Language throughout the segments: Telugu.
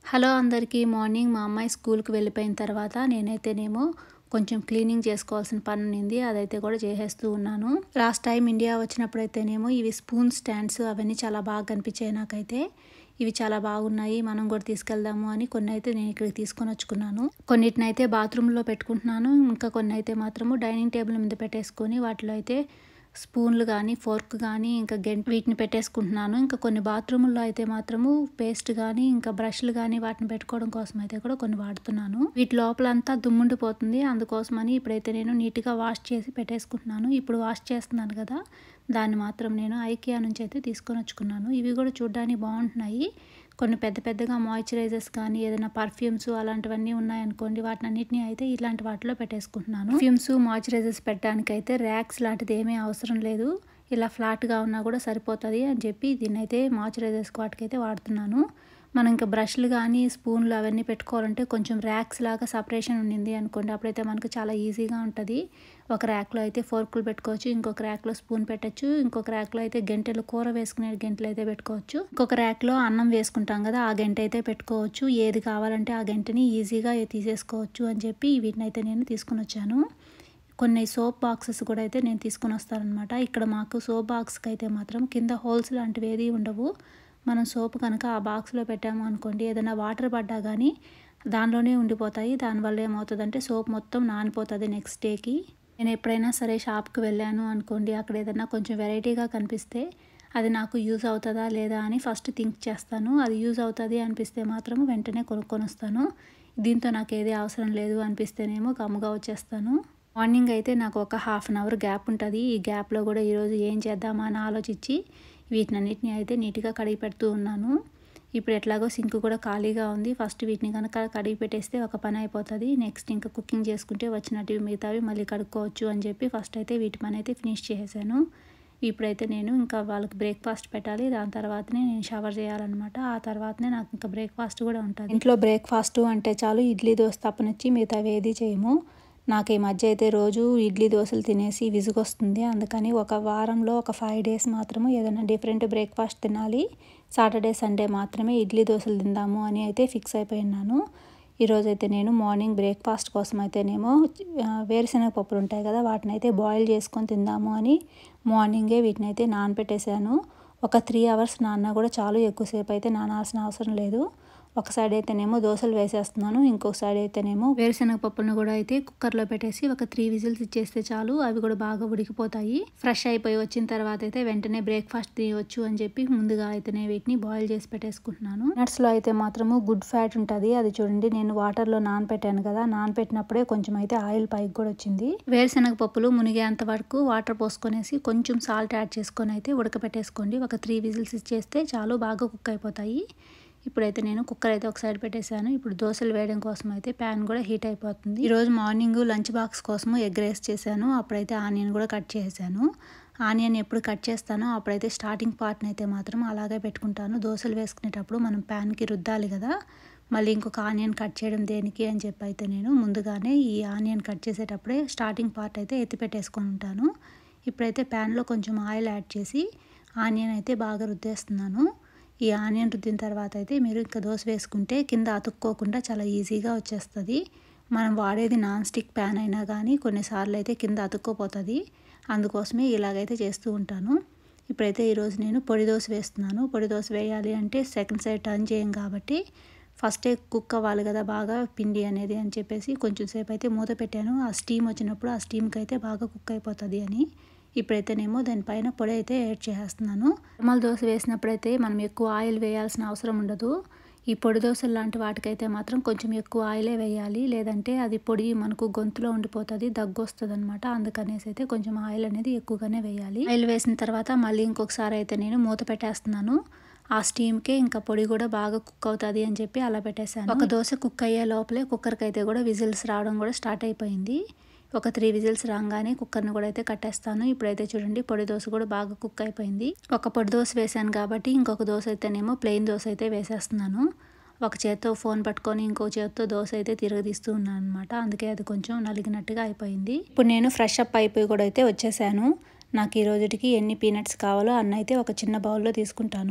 హలో అందరికీ మార్నింగ్ మా అమ్మాయి స్కూల్కి వెళ్ళిపోయిన తర్వాత నేనైతేనేమో కొంచెం క్లీనింగ్ చేసుకోవాల్సిన పని ఉంది. అదైతే కూడా చేసేస్తూ ఉన్నాను. లాస్ట్ టైం ఇండియా వచ్చినప్పుడైతేనేమో ఇవి స్పూన్ స్టాండ్స్ అవన్నీ చాలా బాగా కనిపించాయి నాకైతే. ఇవి చాలా బాగున్నాయి, మనం కూడా తీసుకెళ్దాము అని కొన్ని అయితే నేను ఇక్కడికి తీసుకొని వచ్చుకున్నాను. కొన్నిటినైతే బాత్రూంలో పెట్టుకుంటున్నాను, ఇంకా కొన్ని అయితే మాత్రము డైనింగ్ టేబుల్ మీద పెట్టేసుకొని వాటిలో అయితే స్పూన్లు కానీ ఫోర్క్ కానీ ఇంకా వీటిని పెట్టేసుకుంటున్నాను. ఇంకా కొన్ని బాత్రూముల్లో అయితే మాత్రము పేస్ట్ కానీ ఇంకా బ్రష్లు కానీ వాటిని పెట్టుకోవడం కోసం అయితే కూడా కొన్ని వాడుతున్నాను. వీటి లోపలంతా దుమ్ముండిపోతుంది, అందుకోసమని ఇప్పుడైతే నేను నీట్గా వాష్ చేసి పెట్టేసుకుంటున్నాను. ఇప్పుడు వాష్ చేస్తున్నాను కదా, దాన్ని మాత్రం నేను ఐకియా నుంచి అయితే తీసుకొని వచ్చుకున్నాను. ఇవి కూడా చూడడానికి బాగుంటున్నాయి. కొన్ని పెద్ద పెద్దగా మాయిశ్చరైజర్స్ కానీ ఏదైనా పర్ఫ్యూమ్స్ అలాంటివన్నీ ఉన్నాయనుకోండి, వాటిని అన్నిటిని అయితే ఇలాంటి వాటిలో పెట్టేసుకుంటున్నాను. పర్ఫ్యూమ్స్ మాయిశ్చరైజర్స్ పెట్టడానికి అయితే ర్యాక్స్ లాంటిది ఏమీ అవసరం లేదు, ఇలా ఫ్లాట్గా ఉన్నా కూడా సరిపోతుంది అని చెప్పి దీన్ని అయితే మాయిశ్చరైజర్స్ వాటికైతే వాడుతున్నాను. మనం ఇంకా బ్రష్లు కానీ స్పూన్లు అవన్నీ పెట్టుకోవాలంటే కొంచెం ర్యాక్స్ లాగా సపరేషన్ ఉండింది అనుకోండి, అప్పుడైతే మనకు చాలా ఈజీగా ఉంటుంది. ఒక ర్యాక్లో అయితే ఫోర్కులు పెట్టుకోవచ్చు, ఇంకొక ర్యాక్లో స్పూన్ పెట్టచ్చు, ఇంకొక ర్యాక్లో అయితే గంటెలు కూర వేసుకునే గంటలు అయితే పెట్టుకోవచ్చు, ఇంకొక ర్యాక్లో అన్నం వేసుకుంటాం కదా ఆ గంట అయితే పెట్టుకోవచ్చు. ఏది కావాలంటే ఆ గంటని ఈజీగా తీసేసుకోవచ్చు అని చెప్పి వీటిని అయితే నేను తీసుకుని వచ్చాను. కొన్ని సోప్ బాక్సెస్ కూడా అయితే నేను తీసుకుని వస్తానమాట. ఇక్కడ మాకు సోప్ బాక్స్కి అయితే మాత్రం కింద హోల్స్ లాంటివి ఏది ఉండవు. మనం సోప్ కనుక ఆ బాక్స్లో పెట్టాము అనుకోండి, ఏదైనా వాటర్ పడ్డా కానీ దానిలోనే ఉండిపోతాయి. దానివల్ల ఏమవుతుందంటే సోప్ మొత్తం నానిపోతుంది నెక్స్ట్ డేకి. నేను ఎప్పుడైనా సరే షాప్కి వెళ్ళాను అనుకోండి, అక్కడ ఏదైనా కొంచెం వెరైటీగా కనిపిస్తే అది నాకు యూజ్ అవుతుందా లేదా అని ఫస్ట్ థింక్ చేస్తాను. అది యూజ్ అవుతుంది అనిపిస్తే మాత్రం వెంటనే కొనుక్కొని వస్తాను. దీంతో నాకు ఏది అవసరం లేదు అనిపిస్తేనేమో గమ్ముగా వచ్చేస్తాను. మార్నింగ్ అయితే నాకు ఒక హాఫ్ అన్ అవర్ గ్యాప్ ఉంటుంది. ఈ గ్యాప్లో కూడా ఈరోజు ఏం చేద్దామా అని ఆలోచించి వీటినన్నిటిని అయితే నీట్గా కడిగి పెడుతూ ఉన్నాను. ఇప్పుడు ఎట్లాగో సింక్ కూడా ఖాళీగా ఉంది, ఫస్ట్ వీటిని కనుక కడిగి పెట్టేస్తే ఒక పని అయిపోతుంది. నెక్స్ట్ ఇంకా కుకింగ్ చేసుకుంటే వచ్చినట్టు మిగతావి మళ్ళీ కడుక్కోవచ్చు అని చెప్పి ఫస్ట్ అయితే వీటి పని అయితే ఫినిష్ చేసేసాను. ఇప్పుడైతే నేను ఇంకా వాళ్ళకి బ్రేక్ఫాస్ట్ పెట్టాలి, దాని తర్వాతనే నేను షవర్ చేయాలన్నమాట. ఆ తర్వాతనే నాకు ఇంకా బ్రేక్ఫాస్ట్ కూడా ఉంటుంది. ఇంట్లో బ్రేక్ఫాస్ట్ అంటే చాలు ఇడ్లీ దోశ తప్పనిచ్చి మిగతావి ఏది చేయము. నాకు ఈ మధ్య అయితే రోజు ఇడ్లీ దోశలు తినేసి విసుగొస్తుంది. అందుకని ఒక వారంలో ఒక 5 డేస్ మాత్రము ఏదైనా డిఫరెంట్ బ్రేక్ఫాస్ట్ తినాలి. సాటర్డే సండే మాత్రమే ఇడ్లీ దోశలు తిందాము అని అయితే ఫిక్స్ అయిపోయినాను. ఈరోజైతే నేను మార్నింగ్ బ్రేక్ఫాస్ట్ కోసం అయితేనేమో వేరుశనగ పప్పులు ఉంటాయి కదా, వాటిని అయితే బాయిల్ చేసుకొని తిందాము అని మార్నింగే వీటిని అయితే నానబెట్టేసాను. ఒక 3 అవర్స్ నాన్న కూడా చాలు, ఎక్కువసేపు అయితే నానాల్సిన అవసరం లేదు. ఒక సైడ్ అయితేనేమో దోశలు వేసేస్తున్నాను, ఇంకొక సైడ్ అయితేనేమో వేరుశనగ పప్పును కూడా అయితే కుక్కర్లో పెట్టేసి ఒక 3 విజిల్స్ ఇచ్చేస్తే చాలు, అవి కూడా బాగా ఉడికిపోతాయి. ఫ్రెష్ అయిపోయి వచ్చిన తర్వాత అయితే వెంటనే బ్రేక్ఫాస్ట్ తీయవచ్చు అని చెప్పి ముందుగా అయితేనే వీటిని బాయిల్ చేసి పెట్టేసుకుంటున్నాను. నట్స్లో అయితే మాత్రము గుడ్ ఫ్యాట్ ఉంటుంది. అది చూడండి, నేను వాటర్లో నానపెట్టాను కదా, నానపెట్టినప్పుడే కొంచెం అయితే ఆయిల్ పైకి కూడా వచ్చింది. వేరుశనగ పప్పులు మునిగేంత వరకు వాటర్ పోసుకొనేసి కొంచెం సాల్ట్ యాడ్ చేసుకొని అయితే ఉడకపెట్టేసుకోండి. ఒక 3 విజిల్స్ ఇచ్చేస్తే చాలు, బాగా కుక్ అయిపోతాయి. ఇప్పుడైతే నేను కుక్కర్ అయితే ఒక సైడ్ పెట్టేశాను. ఇప్పుడు దోశలు వేయడం కోసం అయితే ప్యాన్ కూడా హీట్ అయిపోతుంది. ఈరోజు మార్నింగ్ లంచ్ బాక్స్ కోసము ఎగ్ రైస్ చేశాను. అప్పుడైతే ఆనియన్ కూడా కట్ చేశాను. ఆనియన్ ఎప్పుడు కట్ చేస్తానో అప్పుడైతే స్టార్టింగ్ పార్ట్ని అయితే మాత్రం అలాగే పెట్టుకుంటాను. దోశలు వేసుకునేటప్పుడు మనం ప్యాన్కి రుద్దాలి కదా, మళ్ళీ ఇంకొక ఆనియన్ కట్ చేయడం దేనికి అని చెప్పి అయితే నేను ముందుగానే ఈ ఆనియన్ కట్ చేసేటప్పుడే స్టార్టింగ్ పార్ట్ అయితే ఎత్తి పెట్టేసుకొని ఉంటాను. ఇప్పుడైతే ప్యాన్లో కొంచెం ఆయిల్ యాడ్ చేసి ఆనియన్ అయితే బాగా రుద్దేస్తున్నాను. ఈ ఆనియన్ రుద్దిన తర్వాత అయితే మీరు ఇంకా దోశ వేసుకుంటే కింద అతుక్కోకుండా చాలా ఈజీగా వచ్చేస్తుంది. మనం వాడేది నాన్ స్టిక్ ప్యాన్ అయినా కానీ కొన్నిసార్లు అయితే కింద అతుక్కోపోతుంది, అందుకోసమే ఇలాగైతే చేస్తూ ఉంటాను. ఇప్పుడైతే ఈరోజు నేను పొడి దోశ వేస్తున్నాను. పొడి దోశ వేయాలి అంటే సెకండ్ సైడ్ టర్న్ చేయం కాబట్టి ఫస్టే కుక్ అవ్వాలి కదా బాగా పిండి అనేది అని చెప్పేసి కొంచెం సేపు అయితే మూత పెట్టాను. ఆ స్టీమ్ వచ్చినప్పుడు ఆ స్టీమ్కి అయితే బాగా కుక్ అయిపోతుంది అని. ఇప్పుడైతేనేమో దానిపైన పొడి అయితే యాడ్ చేస్తున్నాను. నార్మల్ దోశ వేసినప్పుడైతే మనం ఎక్కువ ఆయిల్ వేయాల్సిన అవసరం ఉండదు. ఈ పొడి దోశలు లాంటి వాటికైతే మాత్రం కొంచెం ఎక్కువ ఆయిలే వేయాలి, లేదంటే అది పొడి మనకు గొంతులో ఉండిపోతుంది, దగ్గు వస్తుంది అనమాట. అందుకనేసి అయితే కొంచెం ఆయిల్ అనేది ఎక్కువగానే వేయాలి. ఆయిల్ వేసిన తర్వాత మళ్ళీ ఇంకొకసారి అయితే నేను మూత పెట్టేస్తున్నాను. ఆ స్టీమ్కే ఇంకా పొడి కూడా బాగా కుక్ అవుతుంది అని చెప్పి అలా పెట్టేశాను. ఒక దోశ కుక్ అయ్యే లోపలే కుక్కర్కి అయితే కూడా విజిల్స్ రావడం కూడా స్టార్ట్ అయిపోయింది. ఒక 3 విజిల్స్ రాగానే కుక్కర్ని కూడా అయితే కట్టేస్తాను. ఇప్పుడైతే చూడండి పొడి దోశ కూడా బాగా కుక్ అయిపోయింది. ఒక పొడి దోశ వేసాను కాబట్టి ఇంకొక దోశ అయితేనేమో ప్లెయిన్ దోశ అయితే వేసేస్తున్నాను. ఒక చేత్తో ఫోన్ పట్టుకొని ఇంకో చేత్తో దోశ అయితే తిరగదీస్తూ ఉన్నాను అనమాట, అందుకే అది కొంచెం నలిగినట్టుగా అయిపోయింది. ఇప్పుడు నేను ఫ్రెష్ అప్ అయిపోయి కూడా అయితే వచ్చేసాను. నాకు ఈ రోజుకి ఎన్ని పీనట్స్ కావాలో అన్నైతే ఒక చిన్న బౌల్లో తీసుకుంటాను.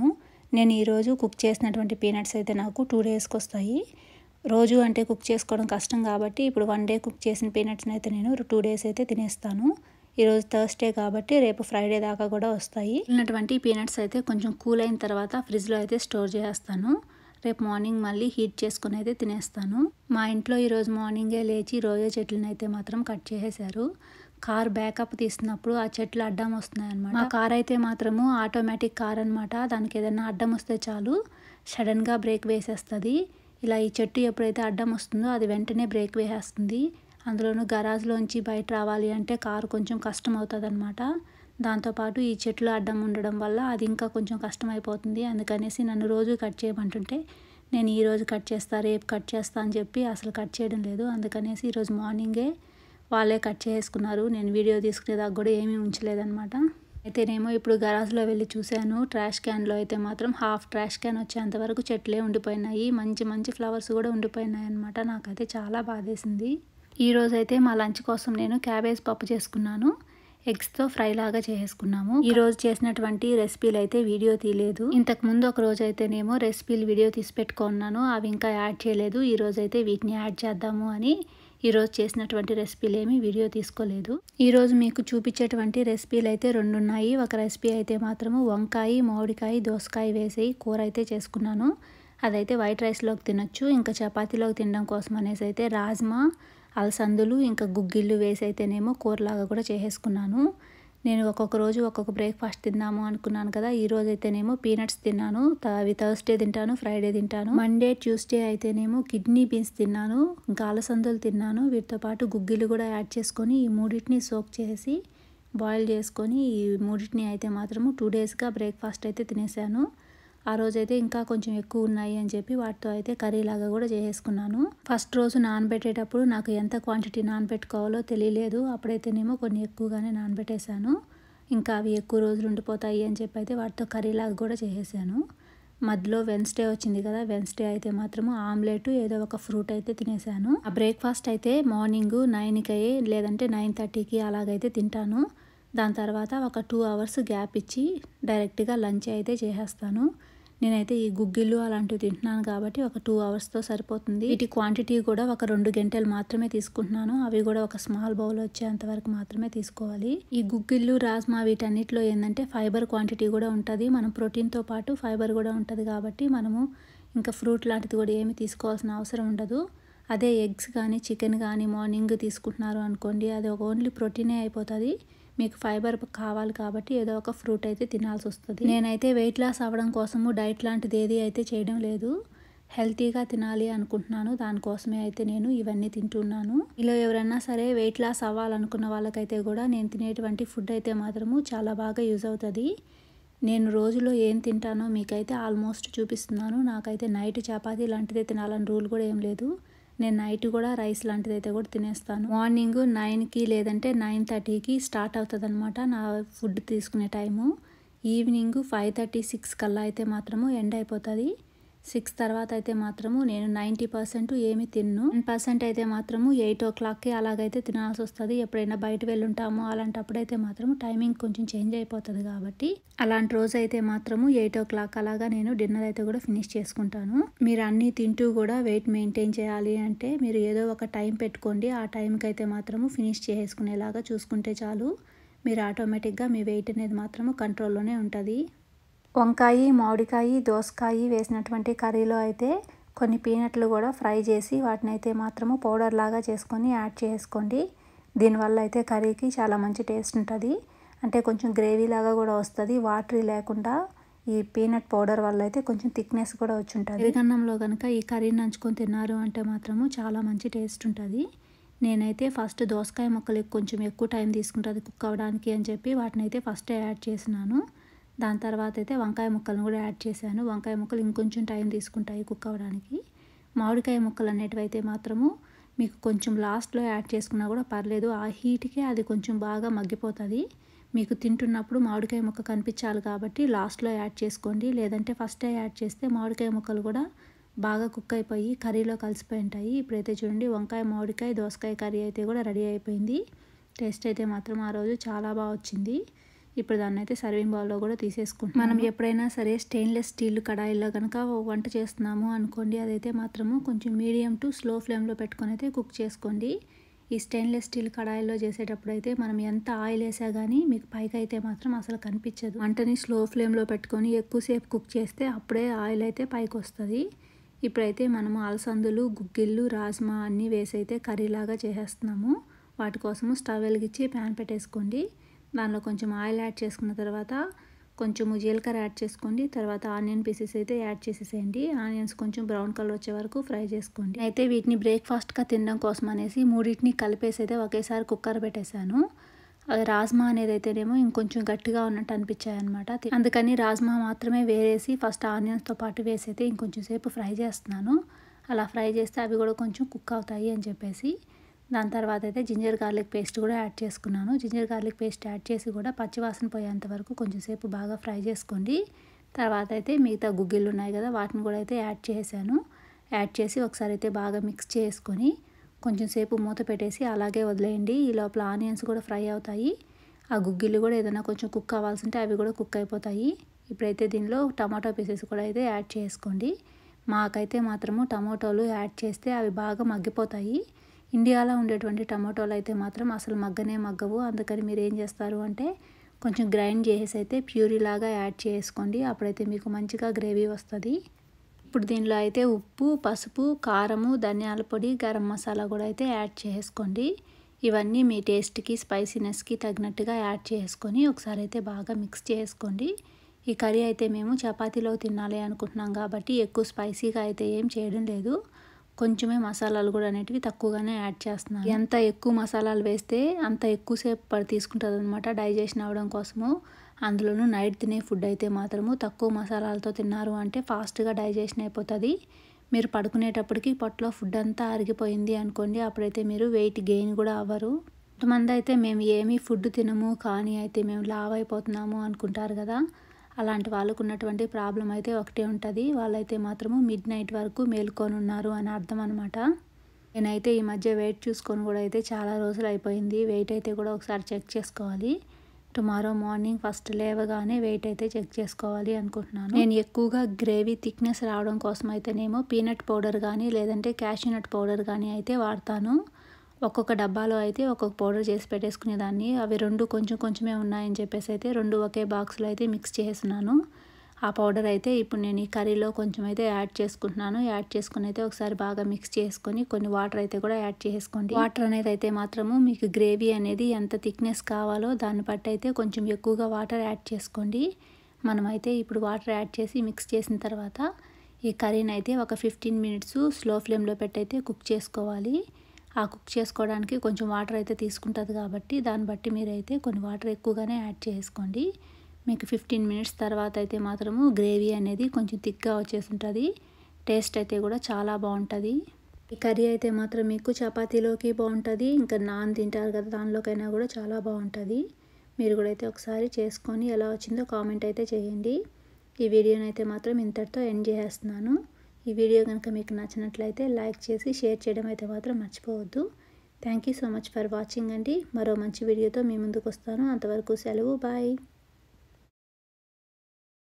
నేను ఈరోజు కుక్ చేసినటువంటి పీనట్స్ అయితే నాకు 2 డేస్కి వస్తాయి. రోజు అంటే కుక్ చేసుకోవడం కష్టం కాబట్టి ఇప్పుడు 1 డే కుక్ చేసిన పీనట్స్ని అయితే నేను 2 డేస్ అయితే తినేస్తాను. ఈరోజు థర్స్డే కాబట్టి రేపు ఫ్రైడే దాకా కూడా వస్తాయి. ఉన్నటువంటి పీనట్స్ అయితే కొంచెం కూల్ అయిన తర్వాత ఫ్రిడ్జ్లో అయితే స్టోర్ చేస్తాను. రేపు మార్నింగ్ మళ్ళీ హీట్ చేసుకుని అయితే తినేస్తాను. మా ఇంట్లో ఈరోజు మార్నింగే లేచి రోజా చెట్లను అయితే మాత్రం కట్ చేసేసారు. కార్ బ్యాకప్ తీస్తున్నప్పుడు ఆ చెట్లు అడ్డం వస్తున్నాయి అనమాట. మా కార్ అయితే మాత్రము ఆటోమేటిక్ కార్ అనమాట. దానికి ఏదైనా అడ్డం వస్తే చాలు సడన్గా బ్రేక్ వేసేస్తుంది. ఇలా ఈ చెట్టు ఎప్పుడైతే అడ్డం వస్తుందో అది వెంటనే బ్రేక్ వేసేస్తుంది. అందులోనూ గరాజ్లోంచి బయట రావాలి అంటే కారు కొంచెం కష్టం అవుతుంది అనమాట. దాంతోపాటు ఈ చెట్లు అడ్డం ఉండడం వల్ల అది ఇంకా కొంచెం కష్టం అయిపోతుంది. అందుకనేసి నన్ను రోజు కట్ చేయమంటుంటే నేను ఈరోజు కట్ చేస్తా, రేపు కట్ చేస్తా అని చెప్పి అసలు కట్ చేయడం లేదు. అందుకనేసి ఈరోజు మార్నింగే వాళ్ళే కట్ చేసుకున్నారు. నేను వీడియో తీసుకునేదాకా కూడా ఏమీ ఉంచలేదన్నమాట. అయితేనేమో ఇప్పుడు గరాజ్లో వెళ్ళి చూశాను. ట్రాష్ క్యాన్లో అయితే మాత్రం హాఫ్ ట్రాష్ క్యాన్ వచ్చేంతవరకు చెట్లే ఉండిపోయినాయి. మంచి మంచి ఫ్లవర్స్ కూడా ఉండిపోయినాయి అనమాట. నాకైతే చాలా బాధేసింది. ఈరోజైతే మా లంచ్ కోసం నేను క్యాబేజ్ పప్పు చేసుకున్నాను. ఎగ్స్తో ఫ్రై లాగా చేసుకున్నాము. ఈరోజు చేసినటువంటి రెసిపీలు అయితే వీడియో తీయలేదు. ఇంతకుముందు ఒక రోజు అయితేనేమో రెసిపీలు వీడియో తీసి పెట్టుకున్నాను. అవి ఇంకా యాడ్ చేయలేదు. ఈరోజు అయితే వీటిని యాడ్ చేద్దాము అని ఈరోజు చేసినటువంటి రెసిపీలు ఏమీ వీడియో తీసుకోలేదు. ఈరోజు మీకు చూపించేటువంటి రెసిపీలు అయితే 2 ఉన్నాయి. ఒక రెసిపీ అయితే మాత్రము వంకాయ, మామిడికాయ, దోసకాయ వేసి కూర అయితే చేసుకున్నాను. అదైతే వైట్ రైస్లోకి తినొచ్చు. ఇంకా చపాతీలోకి తినడం కోసం అనేసి అయితే రాజ్మా, అలసందులు ఇంకా గుగ్గిళ్ళు వేసి అయితేనేమో కూరలాగా కూడా చేసేసుకున్నాను. నేను ఒక్కొక్క రోజు ఒక్కొక్క బ్రేక్ఫాస్ట్ తిందాము అనుకున్నాను కదా. ఈ రోజు అయితేనేమో పీనట్స్ తిన్నాను. అవి థర్స్డే తింటాను, ఫ్రైడే తింటాను. మండే, ట్యూస్డే అయితేనేమో కిడ్నీ బీన్స్ తిన్నాను, ఇంకా అలసందులు తిన్నాను. వీటితో పాటు గుగ్గిళ్ళు కూడా యాడ్ చేసుకొని ఈ మూడింటిని సోక్ చేసి బాయిల్ చేసుకొని ఈ మూడింటిని అయితే మాత్రము 2 డేస్గా బ్రేక్ఫాస్ట్ అయితే తినేసాను. ఆ రోజైతే ఇంకా కొంచెం ఎక్కువ ఉన్నాయి అని చెప్పి వాటితో అయితే కర్రీ లాగా కూడా చేసేసుకున్నాను. ఫస్ట్ రోజు నానబెట్టేటప్పుడు నాకు ఎంత క్వాంటిటీ నానబెట్టుకోవాలో తెలియలేదు. అప్పుడైతేనేమో కొన్ని ఎక్కువగానే నానబెట్టేశాను. ఇంకా అవి ఎక్కువ రోజులు ఉండిపోతాయి అని చెప్పి అయితే వాటితో కర్రీ లాగా కూడా చేసేసాను. మధ్యలో వెన్స్డే వచ్చింది కదా. వెన్స్డే అయితే మాత్రము ఆమ్లెట్ ఏదో ఒక ఫ్రూట్ అయితే తినేసాను. ఆ బ్రేక్ఫాస్ట్ అయితే మార్నింగ్ 9కి లేదంటే 9:30కి అలాగైతే తింటాను. దాని తర్వాత ఒక 2 అవర్స్ గ్యాప్ ఇచ్చి డైరెక్ట్గా లంచ్ అయితే చేసేస్తాను. నేనైతే ఈ గుగ్గిళ్ళు అలాంటివి తింటున్నాను కాబట్టి ఒక 2 అవర్స్తో సరిపోతుంది. వీటి క్వాంటిటీ కూడా ఒక 2 గంటలు మాత్రమే తీసుకుంటున్నాను. అవి కూడా ఒక స్మాల్ బౌల్ వచ్చేంత వరకు మాత్రమే తీసుకోవాలి. ఈ గుగ్గిళ్ళు, రాజ్మా వీటన్నిటిలో ఏంటంటే ఫైబర్ క్వాంటిటీ కూడా ఉంటుంది. మనం ప్రోటీన్తో పాటు ఫైబర్ కూడా ఉంటుంది కాబట్టి మనము ఇంకా ఫ్రూట్ లాంటిది కూడా ఏమి తీసుకోవాల్సిన అవసరం ఉండదు. అదే ఎగ్స్ కానీ చికెన్ కానీ మార్నింగ్ తీసుకుంటున్నారు అనుకోండి, అది ఒక ఓన్లీ ప్రోటీనే అయిపోతుంది. మీకు ఫైబర్ కావాలి కాబట్టి ఏదో ఒక ఫ్రూట్ అయితే తినాల్సి వస్తుంది. నేనైతే వెయిట్ లాస్ అవ్వడం కోసము డైట్ లాంటిది ఏది అయితే చేయడం లేదు. హెల్తీగా తినాలి అనుకుంటున్నాను. దానికోసమే అయితే నేను ఇవన్నీ తింటున్నాను. ఇలా ఎవరైనా సరే వెయిట్ లాస్ అవ్వాలనుకున్న వాళ్ళకైతే కూడా నేను తినేటువంటి ఫుడ్ అయితే మాత్రము చాలా బాగా యూజ్ అవుతుంది. నేను రోజులో ఏం తింటానో మీకైతే ఆల్మోస్ట్ చూపిస్తున్నాను. నాకైతే నైట్ చపాతీ లాంటిదే తినాలని రూల్ కూడా ఏం లేదు. నేను నైట్ కూడా రైస్ లాంటిది అయితే కూడా తినేస్తాను. మార్నింగ్ 9కి లేదంటే 9:30కి స్టార్ట్ అవుతుంది అనమాట నా ఫుడ్ తీసుకునే టైము. ఈవినింగ్ 5:30, 6 కల్లా అయితే మాత్రము ఎండ్ అయిపోతుంది. 6 తర్వాత అయితే మాత్రము నేను 90% ఏమి తిన్ను. 10% అయితే మాత్రము 8 o'clockకి అలాగైతే తినాల్సి వస్తుంది. ఎప్పుడైనా బయట వెళ్ళుంటాము అలాంటప్పుడైతే మాత్రము టైమింగ్ కొంచెం చేంజ్ అయిపోతుంది కాబట్టి అలాంటి రోజు అయితే మాత్రము 8 o'clock అలాగా నేను డిన్నర్ అయితే కూడా ఫినిష్ చేసుకుంటాను. మీరు అన్నీ తింటూ కూడా వెయిట్ మెయింటైన్ చేయాలి అంటే మీరు ఏదో ఒక టైం పెట్టుకోండి. ఆ టైంకి అయితే మాత్రము ఫినిష్ చేసుకునేలాగా చూసుకుంటే చాలు. మీరు ఆటోమేటిక్గా మీ వెయిట్ అనేది మాత్రము కంట్రోల్లోనే ఉంటుంది. వంకాయ, మామిడికాయ, దోసకాయ వేసినటువంటి కర్రీలో అయితే కొన్ని పీనట్లు కూడా ఫ్రై చేసి వాటిని అయితే మాత్రము పౌడర్ లాగా చేసుకొని యాడ్ చేసుకోండి. దీనివల్ల అయితే కర్రీకి చాలా మంచి టేస్ట్ ఉంటుంది. అంటే కొంచెం గ్రేవీ లాగా కూడా వస్తుంది. వాటరీ లేకుండా ఈ పీనట్ పౌడర్ వల్ల అయితే కొంచెం థిక్నెస్ కూడా వచ్చి ఉంటుంది. పెరుగన్నంలో కనుక ఈ కర్రీని నంచుకొని తిన్నారు అంటే మాత్రము చాలా మంచి టేస్ట్ ఉంటుంది. నేనైతే ఫస్ట్ దోసకాయ ముక్కలు కొంచెం ఎక్కువ టైం తీసుకుంటుంది కుక్ అవ్వడానికి అని చెప్పి వాటిని అయితే ఫస్ట్ యాడ్ చేసినాను. దాని తర్వాత అయితే వంకాయ ముక్కలను కూడా యాడ్ చేశాను. వంకాయ ముక్కలు ఇంకొంచెం టైం తీసుకుంటాయి కుక్ అవ్వడానికి. మామిడికాయ ముక్కలు అనేటివి అయితే మాత్రము మీకు కొంచెం లాస్ట్లో యాడ్ చేసుకున్నా కూడా పర్లేదు. ఆ హీట్కే అది కొంచెం బాగా మగ్గిపోతుంది. మీకు తింటున్నప్పుడు మామిడికాయ ముక్క కనిపించాలి కాబట్టి లాస్ట్లో యాడ్ చేసుకోండి. లేదంటే ఫస్టే యాడ్ చేస్తే మామిడికాయ ముక్కలు కూడా బాగా కుక్ అయిపోయి కర్రీలో కలిసిపోయి ఉంటాయి. ఇప్పుడైతే చూడండి వంకాయ, మామిడికాయ, దోసకాయ కర్రీ అయితే కూడా రెడీ అయిపోయింది. టేస్ట్ అయితే మాత్రం ఆ రోజు చాలా బాగా వచ్చింది. ఇప్పుడు దాన్ని అయితే సర్వింగ్ బౌల్లో కూడా తీసేసుకుంటాం. మనం ఎప్పుడైనా సరే స్టెయిన్లెస్ స్టీల్ కడాయిలో కనుక వంట చేస్తున్నాము అనుకోండి, అదైతే మాత్రము కొంచెం మీడియం టు స్లో ఫ్లేమ్లో పెట్టుకొని అయితే కుక్ చేసుకోండి. ఈ స్టెయిన్లెస్ స్టీల్ కడాయిల్లో చేసేటప్పుడు అయితే మనం ఎంత ఆయిల్ వేసా కానీ మీకు పైకి అయితే మాత్రం అసలు కనిపించదు. వంటని స్లో ఫ్లేమ్లో పెట్టుకొని ఎక్కువసేపు కుక్ చేస్తే అప్పుడే ఆయిల్ అయితే పైకి వస్తుంది. ఇప్పుడైతే మనము అలసందులు, గుగ్గిళ్ళు, రాజ్మా అన్నీ వేసి అయితే కర్రీలాగా చేసేస్తున్నాము. వాటి కోసము స్టవ్ వెలిగించి ప్యాన్ పెట్టేసుకోండి. దానిలో కొంచెం ఆయిల్ యాడ్ చేసుకున్న తర్వాత కొంచెము జీలకర్ర యాడ్ చేసుకోండి. తర్వాత ఆనియన్ పీసెస్ అయితే యాడ్ చేసేసేయండి. ఆనియన్స్ కొంచెం బ్రౌన్ కలర్ వచ్చే వరకు ఫ్రై చేసుకోండి. అయితే వీటిని బ్రేక్ఫాస్ట్గా తినడం కోసం అనేసి మూడింటిని కలిపేసి అయితే ఒకేసారి కుక్కర్ పెట్టేశాను. రాజ్మా అనేది అయితేనేమో ఇంకొంచెం గట్టిగా ఉన్నట్టు అనిపించాయి అనమాట. అందుకని రాజ్మా మాత్రమే వేరేసి ఫస్ట్ ఆనియన్స్తో పాటు వేసి అయితే ఇంకొంచెం సేపు ఫ్రై చేస్తున్నాను. అలా ఫ్రై చేస్తే అవి కూడా కొంచెం కుక్ అవుతాయి అని చెప్పేసి. దాని తర్వాత అయితే జింజర్ గార్లిక్ పేస్ట్ కూడా యాడ్ చేసుకున్నాను. జింజర్ గార్లిక్ పేస్ట్ యాడ్ చేసి కూడా పచ్చివాసన పోయేంత వరకు కొంచెం సేపు బాగా ఫ్రై చేసుకోండి. తర్వాత అయితే మిగతా గుగ్గిళ్ళు ఉన్నాయి కదా, వాటిని కూడా అయితే యాడ్ చేశాను. యాడ్ చేసి ఒకసారి అయితే బాగా మిక్స్ చేసుకొని కొంచెం సేపు మూత పెట్టేసి అలాగే వదిలేయండి. ఈ లోపల ఆనియన్స్ కూడా ఫ్రై అవుతాయి. ఆ గుగ్గిళ్ళు కూడా ఏదైనా కొంచెం కుక్ అవ్వాల్సి ఉంటే అవి కూడా కుక్ అయిపోతాయి. ఇప్పుడైతే దీనిలో టమాటో పీసెస్ కూడా అయితే యాడ్ చేసుకోండి. మాకైతే మాత్రము టమాటోలు యాడ్ చేస్తే అవి బాగా మగ్గిపోతాయి. ఇండియాలో ఉండేటువంటి టమాటోలు అయితే మాత్రం అసలు మగ్గనే మగ్గవు. అందుకని మీరు ఏం చేస్తారు అంటే కొంచెం గ్రైండ్ చేసేసి అయితే ప్యూరీ లాగా యాడ్ చేసుకోండి. అప్పుడైతే మీకు మంచిగా గ్రేవీ వస్తుంది. ఇప్పుడు దీనిలో అయితే ఉప్పు, పసుపు, కారము, ధనియాల పొడి, గరం మసాలా కూడా అయితే యాడ్ చేసుకోండి. ఇవన్నీ మీ టేస్ట్కి, స్పైసీనెస్కి తగినట్టుగా యాడ్ చేసుకొని ఒకసారి అయితే బాగా మిక్స్ చేసుకోండి. ఈ కర్రీ అయితే మేము చపాతీలో తినాలి అనుకుంటున్నాం కాబట్టి ఎక్కువ స్పైసీగా అయితే ఏం చేయడం లేదు. కొంచెమే మసాలాలు కూడా అనేటివి తక్కువగానే యాడ్ చేస్తున్నాను. ఎంత ఎక్కువ మసాలాలు వేస్తే అంత ఎక్కువసేపు తీసుకుంటుంది అనమాట డైజెషన్ అవ్వడం కోసము. అందులోనూ నైట్ తినే ఫుడ్ అయితే మాత్రము తక్కువ మసాలాలతో తిన్నారు అంటే ఫాస్ట్గా డైజెషన్ అయిపోతుంది. మీరు పడుకునేటప్పటికి పొట్టలో ఫుడ్ అంతా అరిగిపోయింది అనుకోండి, అప్పుడైతే మీరు వెయిట్ గెయిన్ కూడా అవ్వరు. కొంతమంది అయితే మేము ఏమీ ఫుడ్ తినము కానీ అయితే మేము లావ్ అయిపోతున్నాము అనుకుంటారు కదా. అలాంటి వాళ్ళకు ఉన్నటువంటి ప్రాబ్లం అయితే ఒకటే ఉంటుంది. వాళ్ళైతే మాత్రము మిడ్ నైట్ వరకు మేల్కొని ఉన్నారు అని అర్థం అనమాట. నేనైతే ఈ మధ్య వెయిట్ చూసుకొని కూడా అయితే చాలా రోజులు అయిపోయింది. వెయిట్ అయితే కూడా ఒకసారి చెక్ చేసుకోవాలి. టుమారో మార్నింగ్ ఫస్ట్ లేవగానే వెయిట్ అయితే చెక్ చేసుకోవాలి అనుకుంటున్నాను. నేను ఎక్కువగా గ్రేవీ థిక్నెస్ రావడం కోసం అయితేనేమో పీనట్ పౌడర్ కానీ లేదంటే క్యాష్యూ నట్ పౌడర్ కానీ అయితే వాడతాను. ఒక్కొక్క డబ్బాలో అయితే ఒక్కొక్క పౌడర్ చేసి పెట్టేసుకునేదాన్ని. అవి రెండు కొంచెం కొంచెమే ఉన్నాయని చెప్పేసి అయితే రెండు ఒకే బాక్స్లో అయితే మిక్స్ చేస్తున్నాను. ఆ పౌడర్ అయితే ఇప్పుడు నేను ఈ కర్రీలో కొంచెం అయితే యాడ్ చేసుకుంటున్నాను. యాడ్ చేసుకుని అయితే ఒకసారి బాగా మిక్స్ చేసుకొని కొన్ని వాటర్ అయితే కూడా యాడ్ చేసుకోండి. వాటర్ అనేది అయితే మాత్రము మీకు గ్రేవీ అనేది ఎంత థిక్నెస్ కావాలో దాన్ని బట్టి అయితే కొంచెం ఎక్కువగా వాటర్ యాడ్ చేసుకోండి. మనమైతే ఇప్పుడు వాటర్ యాడ్ చేసి మిక్స్ చేసిన తర్వాత ఈ కర్రీని అయితే ఒక 15 మినిట్స్ స్లో ఫ్లేమ్లో పెట్టి అయితే కుక్ చేసుకోవాలి. ఆ కుక్ చేసుకోవడానికి కొంచెం వాటర్ అయితే తీసుకుంటుంది కాబట్టి దాన్ని బట్టి మీరైతే కొన్ని వాటర్ ఎక్కువగానే యాడ్ చేసుకోండి. మీకు 15 మినిట్స్ తర్వాత అయితే మాత్రము గ్రేవీ అనేది కొంచెం థిక్గా వచ్చేసి ఉంటుంది. టేస్ట్ అయితే కూడా చాలా బాగుంటుంది. ఈ కర్రీ అయితే మాత్రం మీకు చపాతీలోకి బాగుంటుంది, ఇంకా నాన్ తింటారు కదా దానిలోకైనా కూడా చాలా బాగుంటుంది. మీరు కూడా అయితే ఒకసారి చేసుకొని ఎలా వచ్చిందో కామెంట్ అయితే చేయండి. ఈ వీడియోని అయితే మాత్రం ఇంతటితో ఎండ్ చేసేస్తున్నాను. ఈ వీడియో కనుక మీకు నచ్చినట్లయితే లైక్ చేసి షేర్ చేయడం అయితే మాత్రం మర్చిపోవద్దు. Thank you so much for watching అండి. మరో మంచి వీడియోతో మీ ముందుకు వస్తాను. అంతవరకు సెలవు, బాయ్.